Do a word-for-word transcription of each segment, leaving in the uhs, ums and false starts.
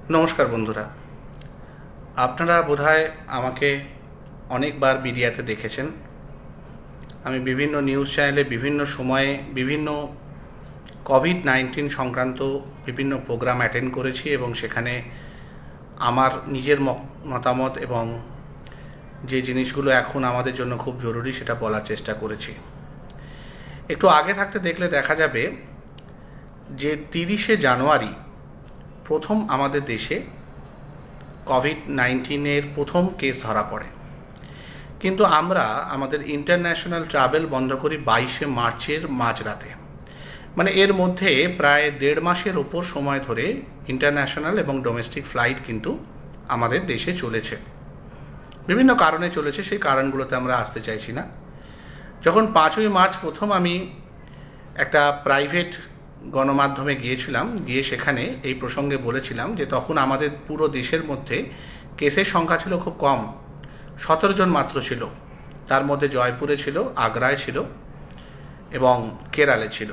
নমস্কার বন্ধুরা, আপনারা বোধহয় আমাকে অনেকবার মিডিয়াতে দেখেছেন। আমি বিভিন্ন নিউজ চ্যানেলে বিভিন্ন সময়ে বিভিন্ন কোভিড নাইন্টিন সংক্রান্ত বিভিন্ন প্রোগ্রাম অ্যাটেন্ড করেছি এবং সেখানে আমার নিজের মতামত এবং যে জিনিসগুলো এখন আমাদের জন্য খুব জরুরি সেটা বলার চেষ্টা করেছি। একটু আগে থাকতে দেখলে দেখা যাবে যে তিরিশে জানুয়ারি প্রথম আমাদের দেশে কোভিড নাইন্টিনের প্রথম কেস ধরা পড়ে, কিন্তু আমরা আমাদের ইন্টারন্যাশনাল ট্রাভেল বন্ধ করি বাইশে মার্চের মাঝরাতে। মানে এর মধ্যে প্রায় দেড় মাসের ওপর সময় ধরে ইন্টারন্যাশনাল এবং ডোমেস্টিক ফ্লাইট কিন্তু আমাদের দেশে চলেছে। বিভিন্ন কারণে চলেছে, সেই কারণগুলোতে আমরা আসতে চাইছি না। যখন পাঁচই মার্চ প্রথম আমি একটা প্রাইভেট গণমাধ্যমে গিয়েছিলাম, গিয়ে সেখানে এই প্রসঙ্গে বলেছিলাম যে তখন আমাদের পুরো দেশের মধ্যে কেসের সংখ্যা ছিল খুব কম, সতেরো জন মাত্র ছিল। তার মধ্যে জয়পুরে ছিল, আগ্রায় ছিল এবং কেরালে ছিল।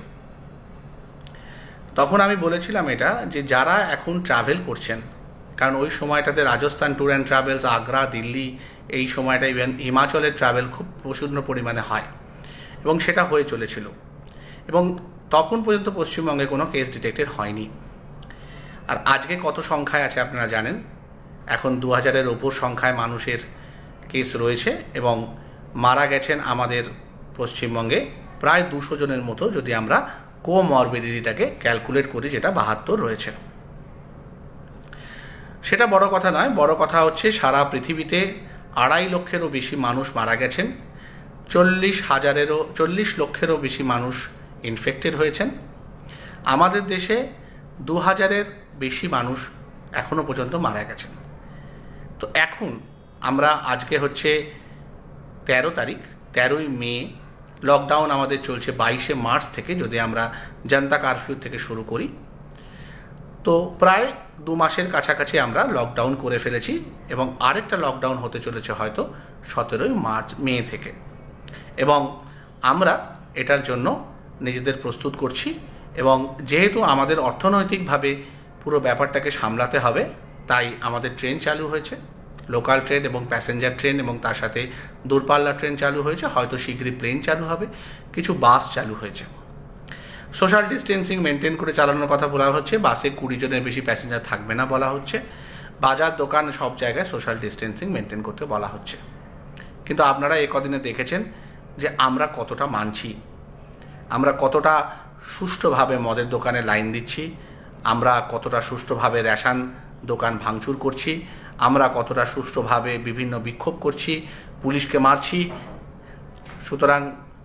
তখন আমি বলেছিলাম এটা যে যারা এখন ট্রাভেল করছেন, কারণ ওই সময়টাতে Rajasthan tour and travels, Agra, Delhi, এই সময়টা ইভেন হিমাচলের ট্রাভেল খুব প্রচণ্ড পরিমাণে হয় এবং সেটা হয়ে চলেছিল এবং তখন পর্যন্ত পশ্চিমবঙ্গে কোনো কেস ডিটেক্টেড হয়নি। আর আজকে কত সংখ্যায় আছে আপনারা জানেন। এখন দু হাজারের ওপর সংখ্যায় মানুষের কেস রয়েছে এবং মারা গেছেন আমাদের পশ্চিমবঙ্গে প্রায় দুশো জনের মতো, যদি আমরা কোমরবিডিটিটাকে ক্যালকুলেট করি, যেটা বাহাত্তর রয়েছে। সেটা বড় কথা নয়, বড় কথা হচ্ছে সারা পৃথিবীতে আড়াই লক্ষেরও বেশি মানুষ মারা গেছেন, চল্লিশ হাজারেরও চল্লিশ লক্ষেরও বেশি মানুষ ইনফেক্টেড হয়েছেন। আমাদের দেশে দু হাজারের বেশি মানুষ এখনো পর্যন্ত মারা গেছেন। তো এখন আমরা আজকে হচ্ছে তেরো তারিখ, তেরোই মে, লকডাউন আমাদের চলছে বাইশে মার্চ থেকে, যদি আমরা জনতা কারফিউ থেকে শুরু করি। তো প্রায় দু মাসের কাছাকাছি আমরা লকডাউন করে ফেলেছি এবং আরেকটা লকডাউন হতে চলেছে হয়তো সতেরোই মার্চ মে থেকে, এবং আমরা এটার জন্য নিজেদের প্রস্তুত করছি। এবং যেহেতু আমাদের অর্থনৈতিকভাবে পুরো ব্যাপারটাকে সামলাতে হবে, তাই আমাদের ট্রেন চালু হয়েছে, লোকাল ট্রেন এবং প্যাসেঞ্জার ট্রেন, এবং তার সাথে দূরপাল্লা ট্রেন চালু হয়েছে, হয়তো শীঘ্রই প্লেন চালু হবে, কিছু বাস চালু হয়েছে। সোশ্যাল ডিস্টেন্সিং মেনটেন করে চালানোর কথা বলা হচ্ছে। বাসে কুড়ি জনের বেশি প্যাসেঞ্জার থাকবে না বলা হচ্ছে। বাজার, দোকান, সব জায়গায় সোশ্যাল ডিস্টেন্সিং মেনটেন করতে বলা হচ্ছে। কিন্তু আপনারা এ কদিনে দেখেছেন যে আমরা কতটা মানছি, আমরা কতটা সুষ্ঠুভাবে মদের দোকানে লাইন দিচ্ছি, আমরা কতটা সুষ্ঠুভাবে রেশন দোকান ভাঙচুর করছি, আমরা কতটা সুষ্ঠুভাবে বিভিন্ন বিক্ষোভ করছি, পুলিশকে মারছি। সুতরাং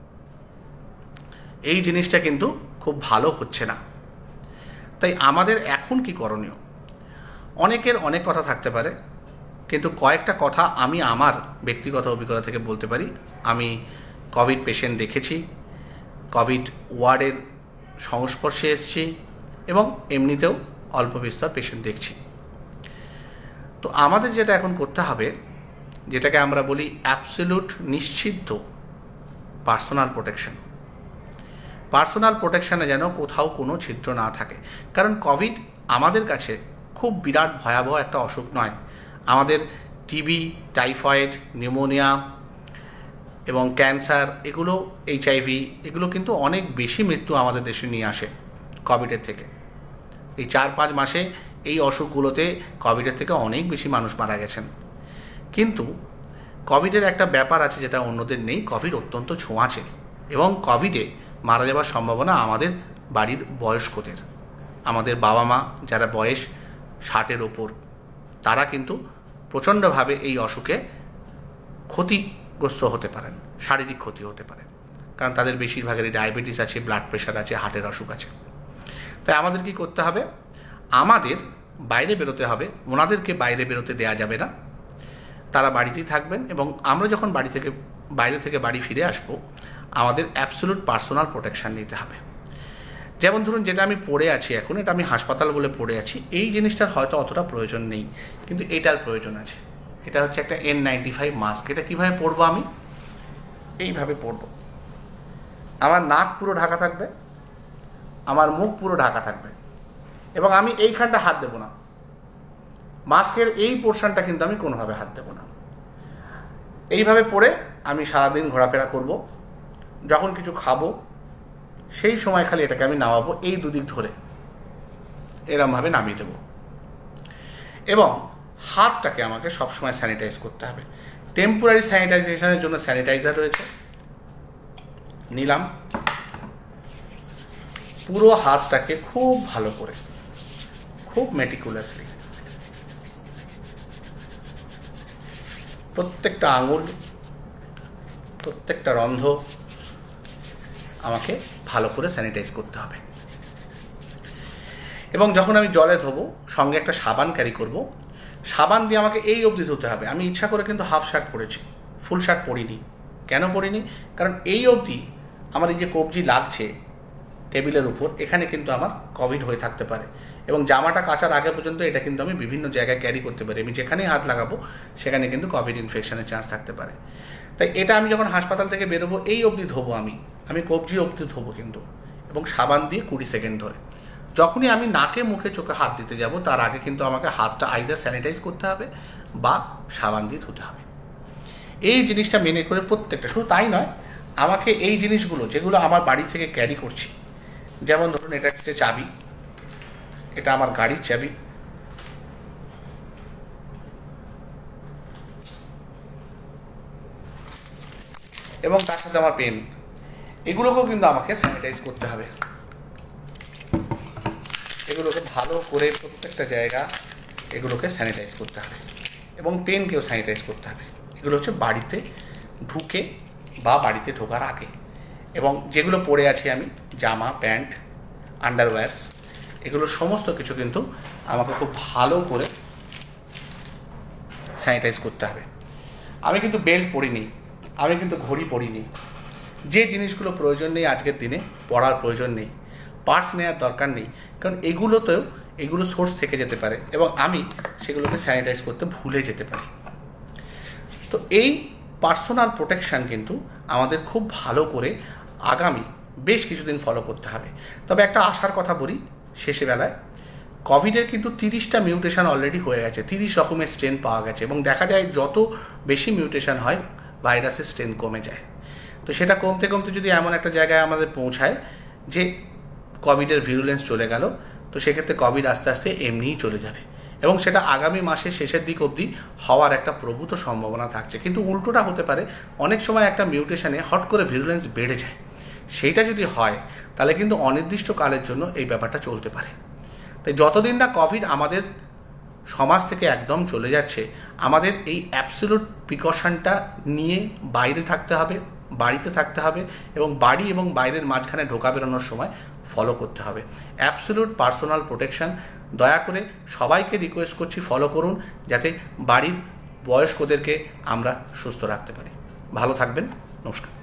এই জিনিসটা কিন্তু খুব ভালো হচ্ছে না। তাই আমাদের এখন কি করণীয়? অনেকের অনেক কথা থাকতে পারে, কিন্তু কয়েকটা কথা আমি আমার ব্যক্তিগত অভিজ্ঞতা থেকে বলতে পারি। আমি কোভিড পেশেন্ট দেখেছি, কোভিড ওয়ার্ডের সংস্পর্শে এসেছি এবং এমনিতেও অল্প বিস্তর পেশেন্ট দেখছি। তো আমাদের যেটা এখন করতে হবে, যেটাকে আমরা বলি অ্যাবসলিউট নিশ্চিত পার্সোনাল প্রোটেকশন। পার্সোনাল প্রোটেকশনে যেন কোথাও কোনো ছিদ্র না থাকে, কারণ কোভিড আমাদের কাছে খুব বিরাট ভয়াবহ একটা অসুখ নয়। আমাদের টিবি, টাইফয়েড, নিউমোনিয়া এবং ক্যান্সার, এগুলো, এইচআইভি, এগুলো কিন্তু অনেক বেশি মৃত্যু আমাদের দেশে নিয়ে আসে কোভিডের থেকে। এই চার পাঁচ মাসে এই অসুখগুলোতে কোভিডের থেকে অনেক বেশি মানুষ মারা গেছেন। কিন্তু কোভিডের একটা ব্যাপার আছে যেটা অন্যদের নেই, কোভিড অত্যন্ত ছোঁয়াচে এবং কোভিডে মারা যাওয়ার সম্ভাবনা আমাদের বাড়ির বয়স্কদের, আমাদের বাবা মা যারা বয়স ষাটের ওপর, তারা কিন্তু প্রচণ্ডভাবে এই অসুখে ক্ষতিগ্রস্ত হতে পারেন, শারীরিক ক্ষতি হতে পারে, কারণ তাদের বেশিরভাগেরই ডায়াবেটিস আছে, ব্লাড প্রেশার আছে, হার্টের অসুখ আছে। তাই আমাদের কি করতে হবে? আমাদের বাইরে বেরোতে হবে, ওনাদেরকে বাইরে বেরোতে দেওয়া যাবে না, তারা বাড়িতেই থাকবেন। এবং আমরা যখন বাড়ি থেকে বাইরে থেকে বাড়ি ফিরে আসবো, আমাদের অ্যাবসলিউট পার্সোনাল প্রোটেকশান নিতে হবে। যেমন ধরুন, যেটা আমি পড়ে আছি এখন, এটা আমি হাসপাতাল বলে পড়ে আছি, এই জিনিসটার হয়তো অতটা প্রয়োজন নেই, কিন্তু এটার প্রয়োজন আছে। এটা হচ্ছে একটা এন নাইনটি ফাইভ মাস্ক। এটা কীভাবে পরবো? আমি এইভাবে পরবো, আমার নাক পুরো ঢাকা থাকবে, আমার মুখ পুরো ঢাকা থাকবে, এবং আমি এইখানটা হাত দেবো না, মাস্কের এই পোর্শনটা কিন্তু আমি কোনোভাবে হাত দেবো না। এইভাবে পরে আমি সারাদিন ঘোরাফেরা করব। যখন কিছু খাবো সেই সময় খালি এটাকে আমি নামাবো, এই দুদিক ধরে এরমভাবে নামিয়ে দেবো। এবং হাতটাকে আমাকে সবসময় স্যানিটাইজ করতে হবে। টেম্পোরারি স্যানিটাইজেশনের জন্য স্যানিটাইজার রয়েছে, নিলাম। পুরো হাতটাকে খুব ভালো করে, খুব মেটিকুলাসলি প্রত্যেকটা আঙুল, প্রত্যেকটা রন্ধ্র আমাকে ভালো করে স্যানিটাইজ করতে হবে। এবং যখন আমি জলে ধোবো সঙ্গে একটা সাবান ক্যারি করব। সাবান দিয়ে আমাকে এই অবধি ধুতে হবে। আমি ইচ্ছা করে কিন্তু হাফ শার্ট পরেছি, ফুল শার্ট পরিনি। কেন পরিনি? কারণ এই অবধি আমার এই যে কবজি লাগছে টেবিলের উপর, এখানে কিন্তু আমার কোভিড হয়ে থাকতে পারে। এবং জামাটা কাচার আগে পর্যন্ত এটা কিন্তু আমি বিভিন্ন জায়গায় ক্যারি করতে পারি। আমি যেখানেই হাত লাগাবো সেখানে কিন্তু কোভিড ইনফেকশনের চান্স থাকতে পারে। তাই এটা আমি যখন হাসপাতাল থেকে বেরোবো এই অবধি ধোবো, আমি আমি কবজি অবধি ধোবো কিন্তু, এবং সাবান দিয়ে কুড়ি সেকেন্ড ধরে। যখনই আমি নাকে মুখে চোখে হাত দিতে যাব তার আগে কিন্তু আমাকে হাতটা আইদার স্যানিটাইজ করতে হবে বা সাবান দিয়ে ধুতে হবে। এই জিনিসটা মেনে করে প্রত্যেকটা, শুধু তাই নয়, আমাকে এই জিনিসগুলো যেগুলো আমার বাড়ি থেকে ক্যারি করছি, যেমন ধরুন এটা হচ্ছে চাবি, এটা আমার গাড়ির চাবি, এবং তার সাথে আমার পেন, এগুলোকেও কিন্তু আমাকে স্যানিটাইজ করতে হবে। এগুলোকে ভালো করে প্রত্যেকটা জায়গা এগুলোকে স্যানিটাইজ করতে হবে, এবং পেনকেও স্যানিটাইজ করতে হবে। এগুলো হচ্ছে বাড়িতে ঢুকে বা বাড়িতে ঢোকার আগে। এবং যেগুলো পরে আছি আমি, জামা, প্যান্ট, আন্ডারওয়্যার্স, এগুলো সমস্ত কিছু কিন্তু আমাকে খুব ভালো করে স্যানিটাইজ করতে হবে। আমি কিন্তু বেল্ট পরিনি, আমি কিন্তু ঘড়ি পরিনি। যে জিনিসগুলো প্রয়োজন নেই আজকের দিনে পড়ার প্রয়োজন নেই, পার্স নেওয়ার দরকার নেই, কারণ এগুলোতেও এগুলো সোর্স থেকে যেতে পারে এবং আমি সেগুলোকে স্যানিটাইজ করতে ভুলে যেতে পারি। তো এই পার্সোনাল প্রোটেকশান কিন্তু আমাদের খুব ভালো করে আগামী বেশ কিছুদিন ফলো করতে হবে। তবে একটা আশার কথা বলি শেষে বেলায়, কোভিডের কিন্তু তিরিশটা মিউটেশন অলরেডি হয়ে গেছে, তিরিশ রকমের স্ট্রেন পাওয়া গেছে, এবং দেখা যায় যত বেশি মিউটেশন হয় ভাইরাসের স্ট্রেন কমে যায়। তো সেটা কমতে কমতে যদি এমন একটা জায়গায় আমাদের পৌঁছায় যে কোভিডের ভিরুলেন্স চলে গেল, তো সেক্ষেত্রে কোভিড আস্তে আস্তে এমনিই চলে যাবে, এবং সেটা আগামী মাসের শেষের দিক অবধি হওয়ার একটা প্রভূত সম্ভাবনা থাকছে। কিন্তু উল্টোটা হতে পারে, অনেক সময় একটা মিউটেশনে হট করে ভিরুলেন্স বেড়ে যায়। সেইটা যদি হয় তাহলে কিন্তু অনির্দিষ্টকালের জন্য এই ব্যাপারটা চলতে পারে। তাই যতদিন না কোভিড আমাদের সমাজ থেকে একদম চলে যাচ্ছে, আমাদের এই অ্যাবসলিউট প্রিকশনটা নিয়ে বাইরে থাকতে হবে, বাড়িতে থাকতে হবে, এবং বাড়ি এবং বাইরের মাঝখানে ঢোকা বেরোনোর সময় ফলো করতে হবে অ্যাবসলিউট পার্সোনাল প্রোটেকশন। দয়া করে সবাইকে রিকোয়েস্ট করছি ফলো করুন, যাতে বাড়ির বয়স্কদেরকে আমরা সুস্থ রাখতে পারি। ভালো থাকবেন, নমস্কার।